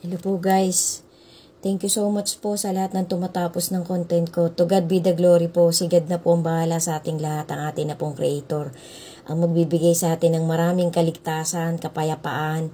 Hello po guys. Thank you so much po sa lahat ng tumatapos ng content ko. To God be the glory po. Si God na po ang bahala sa ating lahat, ang ating na pong creator. Ang magbibigay sa atin ng maraming kaligtasan, kapayapaan,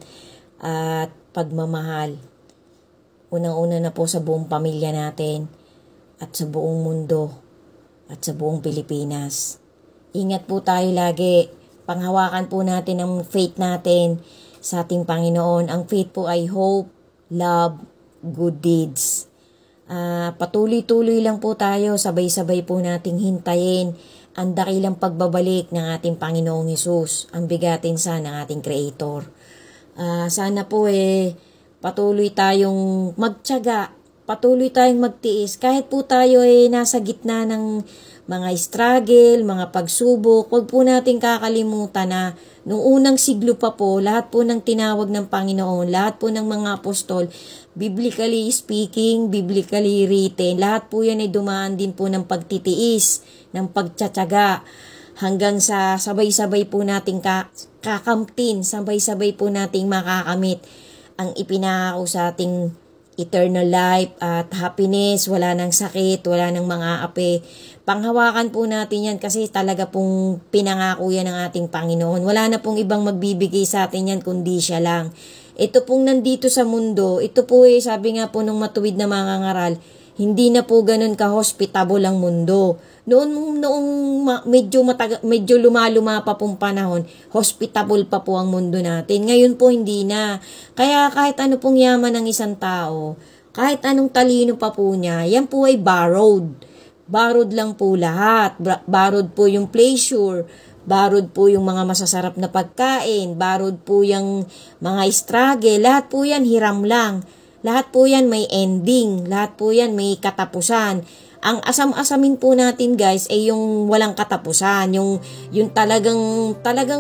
at pagmamahal. Unang-una na po sa buong pamilya natin, at sa buong mundo, at sa buong Pilipinas. Ingat po tayo lagi. Panghawakan po natin ang faith natin sa ating Panginoon. Ang faith po ay hope, love, good deeds. Patuloy-tuloy lang po tayo, sabay-sabay po nating hintayin ang dakilang pagbabalik ng ating Panginoong Hesus, ang bigatin ng ating Creator. Sana po patuloy tayong magtiyaga, patuloy tayong magtiis, kahit po tayo nasa gitna ng mga struggle, mga pagsubok. Huwag po natin kakalimutan na noong unang siglo pa po, lahat po ng tinawag ng Panginoon, lahat po ng mga apostol, biblically speaking, biblically written, lahat po yan ay dumaan din po ng pagtitiis, ng pagtsatsaga, hanggang sa sabay-sabay po nating kakamtin, sabay-sabay po nating makakamit ang ipinangako sa ating eternal life at happiness, wala nang sakit, wala nang mga ape. Panghawakan po natin yan kasi talaga pong pinangako yan ng ating Panginoon. Wala na pong ibang magbibigay sa atin yan kundi siya lang. Ito pong nandito sa mundo, ito po sabi nga po nung matuwid na mga ngaral, hindi na po ganun ka-hospitable ang mundo. Noong medyo lumaluma pa pong panahon, hospitable pa po ang mundo natin. Ngayon po hindi na. Kaya kahit ano pong yaman ng isang tao, kahit anong talino pa po niya, yan po ay borrowed. Borrowed lang po lahat. Borrowed po yung pleasure. Borrowed po yung mga masasarap na pagkain. Borrowed po yung mga struggle. Lahat po yan hiram lang. Lahat po yan may ending. Lahat po yan may katapusan. Ang asam-asamin po natin guys ay yung walang katapusan, yung talagang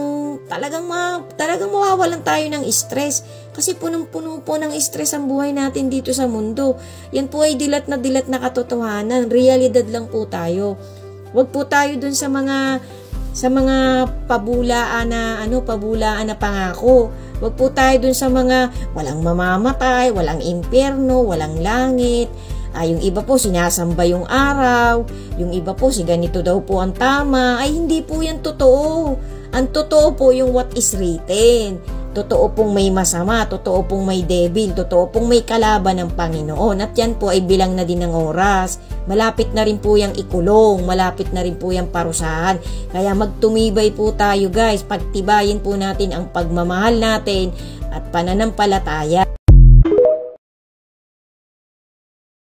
mawawalan tayo ng stress kasi punong-puno po ng stress ang buhay natin dito sa mundo. Yan po ay dilat na katotohanan, realidad lang po tayo. Huwag po tayo dun sa mga pabulaan na pangako. Huwag po tayo dun sa mga walang mamamatay, walang impyerno, walang langit. Yung iba po sinasamba yung araw, yung iba po si ganito daw po ang tama. Ay hindi po yan totoo. Ang totoo po yung what is written. Totoo pong may masama, totoo pong may devil, totoo pong may kalaban ng Panginoon. At yan po ay bilang na din ng oras. Malapit na rin po yung ikulong, malapit na rin po yung parusahan. Kaya magtumibay po tayo guys, pagtibayin po natin ang pagmamahal natin at pananampalataya.